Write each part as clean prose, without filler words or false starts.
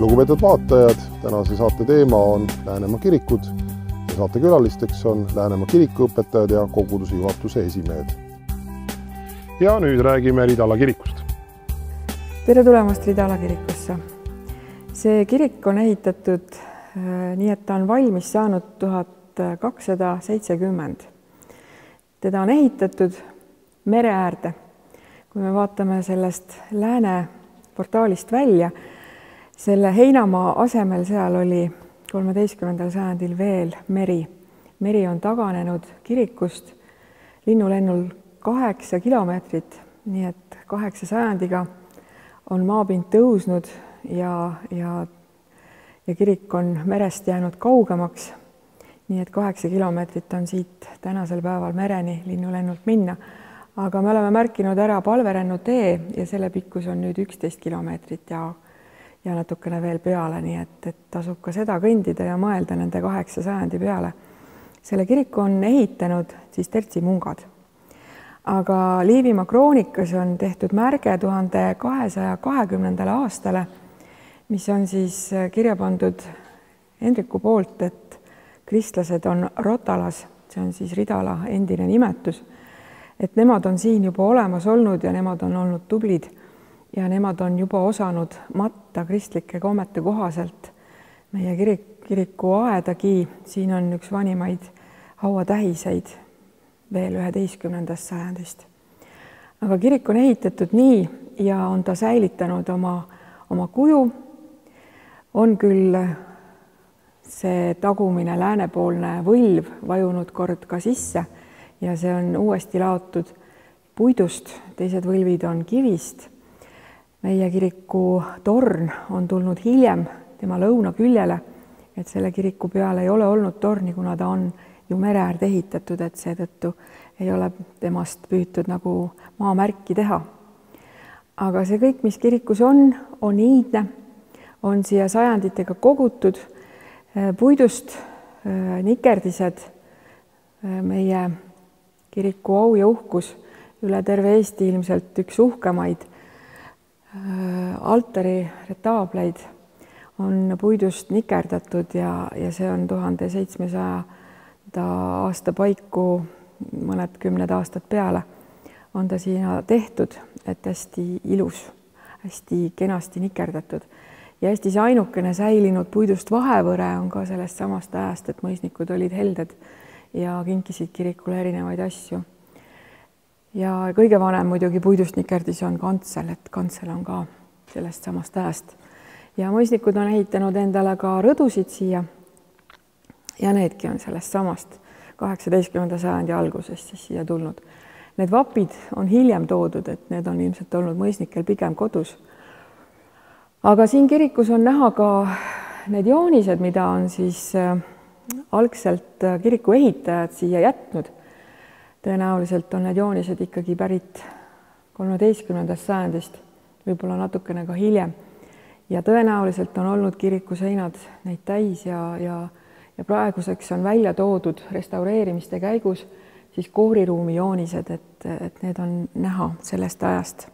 Lugupeetud vaatajad, tänase saate teema on Läänemaa kirikud ja saatekülalisteks on Läänemaa kirikuõpetajad ja koguduse juhatuse esimehed. Ja nüüd räägime Ridala kirikust. Tere tulemast Ridala kirikusse. See kirik on ehitatud nii, et ta on valmis saanud 1270. Teda on ehitatud mere äärde. Kui me vaatame sellest lääne portaalist välja, selle heinamaa asemel seal oli 13. sajandil veel meri. Meri on taganenud kirikust linnulennul 8 kilomeetrit, nii et 8 sajandiga on maapind tõusnud ja kirik on merest jäänud kaugemaks. Nii et 8 kilomeetrit on siit tänasel päeval mereni linnulennult minna. Aga me oleme märkinud ära palverännu tee ja selle pikkus on nüüd 11 kilomeetrit ja natukene veel peale, nii et tasub ka seda kõndida ja mõelda nende 8 sajandi peale. Selle kiriku on ehitanud tsistertsimungad. Aga Liivimaa kroonikas on tehtud märge 1220. aastale, mis on siis kirja pandud Hendriku poolt, et kristlased on Rotalas, see on siis Ridala endine nimetus, et nemad on siin juba olemas olnud ja nemad on olnud tublid ja nemad on juba osanud matta kristlike kommete kohaselt meie kiriku aedagi. Siin on üks vanimaid hauatähiseid veel 11. sajandist. Aga kirik on ehitatud nii ja on ta säilitanud oma kuju. On küll see tagumine läänepoolne võlv vajunud kord ka sisse ja see on uuesti laotud puidust, teised võlvid on kivist. Meie kiriku torn on tulnud hiljem tema lõunaküljele, et selle kiriku peal ei ole olnud torni, kuna ta on ju mere äärde ehitatud, et seetõttu ei ole temast püütud nagu maamärki teha. Aga see kõik, mis kirikus on iidne, on siia sajanditega kogutud puidust nikerdised. Meie kiriku au ja uhkus üle terve Eesti ilmselt üks uhkemaid altari retaableid on puidust nikerdatud ja see on 1700. aasta paiku, mõned 10 aastat peale on ta siia tehtud, et hästi ilus, hästi kenasti nikerdatud. Ja Eestis ainukene säilinud puidust vahevõre on ka sellest samast ajast, et mõisnikud olid helded ja kinkisid kirikule erinevaid asju. Ja kõige vanem muidugi puidust nikerdis on kantsel, et kantsel on ka sellest samast ajast. Ja mõisnikud on ehitanud endale ka rõdusid siia ja needki on sellest samast 18. sajandi algusest siis siia tulnud. Need vapid on hiljem toodud, et need on ilmselt olnud mõisnikel pigem kodus. Aga siin kirikus on näha ka need joonised, mida on siis algselt kiriku ehitajad siia jätnud. Tõenäoliselt on need joonised ikkagi pärit 13. sajandist, võib-olla natukene ka hiljem. Ja tõenäoliselt on olnud kiriku seinad neid täis ja praeguseks on välja toodud restaureerimiste käigus siis kooriruumi joonised, et need on näha sellest ajast.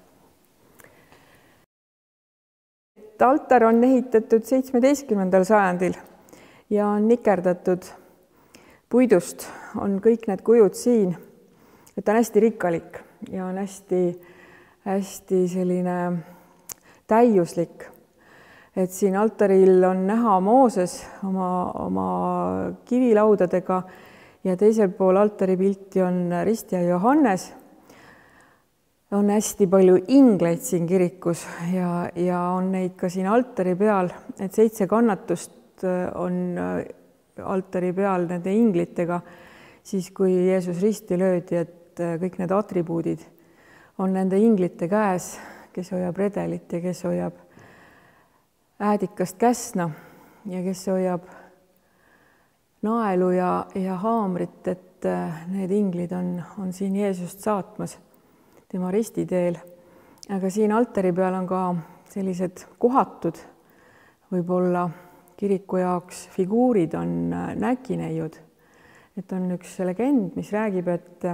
Altar on ehitatud 17. sajandil ja on nikerdatud puidust, on kõik need kujud siin, et on hästi rikkalik ja on hästi selline täiuslik. Et siin altaril on näha Mooses oma kivilaudadega ja teisel pool altaripilti on Rist ja Johannes. On hästi palju ingleid siin kirikus ja on neid ka siin altari peal, et 7 kannatust on altari peal nende inglitega, siis kui Jeesus risti löödi, et kõik need atribuudid on nende inglite käes, kes hoiab redelit ja kes hoiab äädikast käsna ja kes hoiab naelu ja haamrit, et need inglid on siin Jeesust saatmas tema ristiteel. Aga siin altari peal on ka sellised kohatud, võib-olla kiriku jaoks figuurid on näkineiud. Et on üks legend, mis räägib, et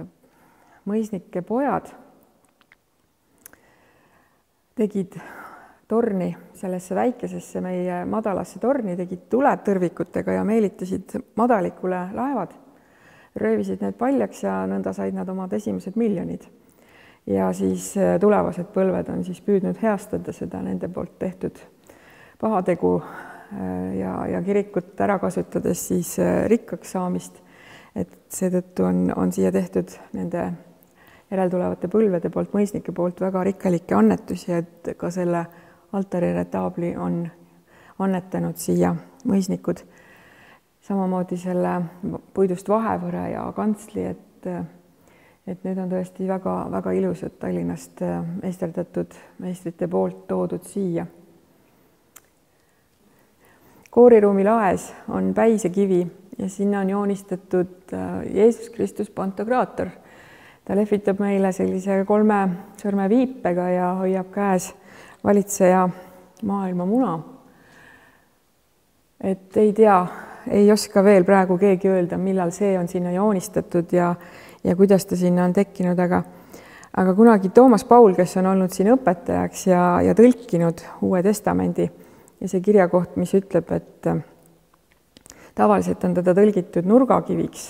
mõisnike pojad tegid torni, sellesse väikesesse meie madalasse torni, tegid tuled tõrvikutega ja meelitasid madalikule laevad, röövisid need paljaks ja nõnda said nad omad esimesed miljonid. Ja siis tulevased põlved on siis püüdnud heastada seda nende poolt tehtud pahategu ja kirikut ära kasutades siis rikkaks saamist, et seetõttu on siia tehtud nende järeltulevate põlvede poolt, mõisnike poolt väga rikkalikke annetusi, et ka selle altariretaabli on annetanud siia mõisnikud. Samamoodi selle puidust vahevõre ja kantsli, et need on tõesti väga ilusad Tallinnast meisterdatud meistrite poolt toodud siia. Kooriruumi laes on päisekivi ja sinna on joonistatud Jeesus Kristus Pantokraator. Ta lehvitab meile sellise 3 sõrme viipega ja hoiab käes valitseja maailma muna. Et ei tea, ei oska veel praegu keegi öelda, millal see on sinna joonistatud ja kuidas ta sinna on tekkinud, aga kunagi Toomas Paul, kes on olnud siin õpetajaks ja tõlkinud Uue Testamendi ja see kirjakoht, mis ütleb, et tavaliselt on teda tõlgitud nurgakiviks.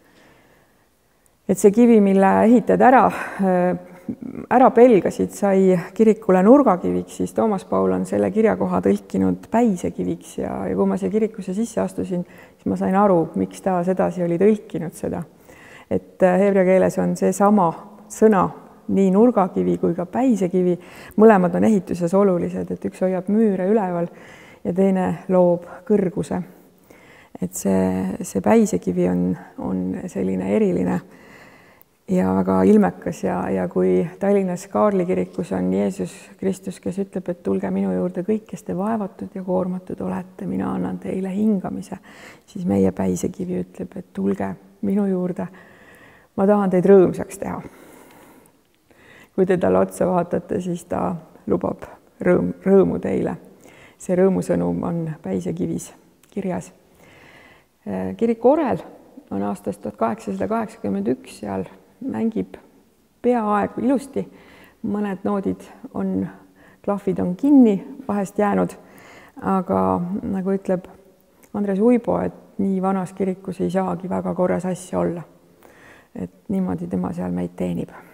Et see kivi, mille ehitajad ära pelgasid, sai kirikule nurgakiviks, siis Toomas Paul on selle kirjakoha tõlkinud päisekiviks ja kui ma siia kirikusse sisse astusin, siis ma sain aru, miks ta sedasi oli tõlkinud seda. Et heebrea keeles on see sama sõna, nii nurgakivi kui ka päisekivi, mõlemad on ehituses olulised, et üks hoiab müüre üleval ja teine loob kõrguse. Et see päisekivi on selline eriline ja väga ilmekas ja kui Tallinnas Kaarli kirikus on Jeesus Kristus, kes ütleb, et tulge minu juurde kõik, kes te vaevatud ja koormatud olete, mina annan teile hingamise, siis meie päisekivi ütleb, et tulge minu juurde, ma tahan teid rõõmsaks teha. Kui te talle otsa vaatate, siis ta lubab rõõmu teile. See rõõmusõnum on päisekivis kirjas. Kiriku orel on aastast 1881, seal mängib peaaegu ilusti. Mõned noodid klahvid on kinni vahest jäänud, aga nagu ütleb Andres Uibo, et nii vanas kirikus ei saagi väga korras asja olla. Et niimoodi tema seal meid teenib.